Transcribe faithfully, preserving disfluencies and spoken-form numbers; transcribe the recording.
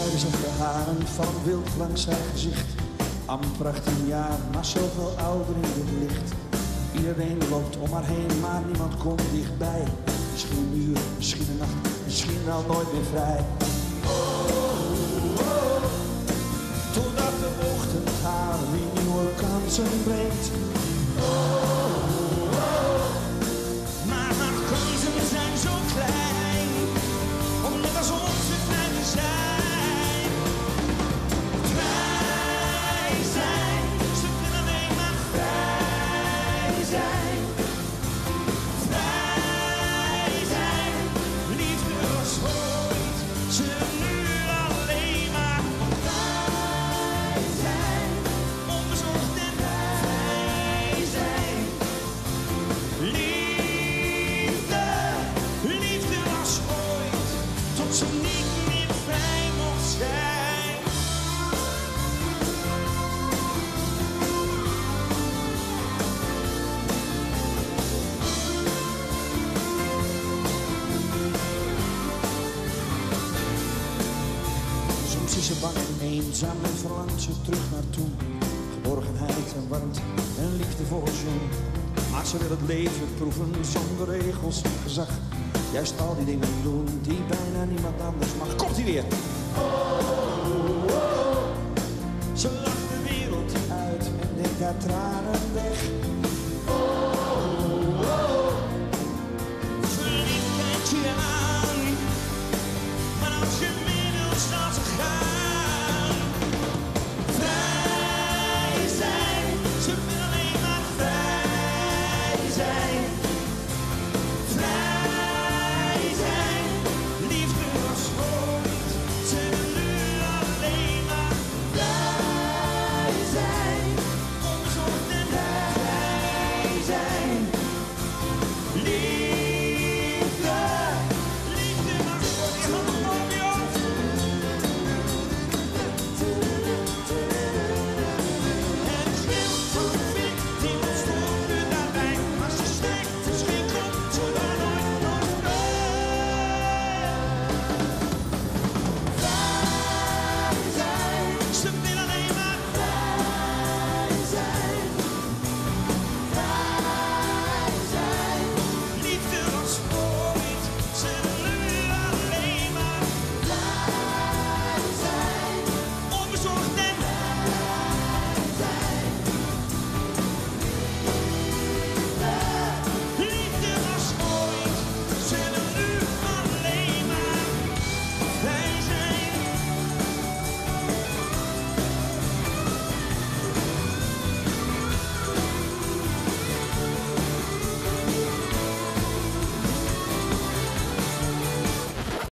Zijde zachte haren vallen wild langs zijn gezicht. Amper achttien jaar, maar zoveel ouder in het licht. Iedereen loopt om haar heen, maar niemand komt dichtbij. Misschien een uur, misschien een nacht, misschien wel nooit meer vrij. Oh, oh, oh. Totdat de ochtend haar weer nieuwe kansen brengt. Oh, oh, oh. Maar haar kansen zijn zo klein, omdat als onze kleine zijn. Vrij zijn, ze kunnen alleen maar vrij zijn. Vrij zijn, liefde was ooit, ze nu alleen maar vrij zijn. Onbezorgd en vrij zijn. Liefde, liefde was ooit, tot ze niet meer vrij mocht zijn. Soms is ze bang en eenzaam en verlangt ze terug naar toen. Geborgenheid en warmte en liefdevolle zoen. Maar ze wil het leven proeven zonder regels en gezag. Juist al die dingen doen die bijna niemand anders mag. Komt ie weer! Oh, oh, oh. Ze lacht de wereld uit en denkt haar tranen weg.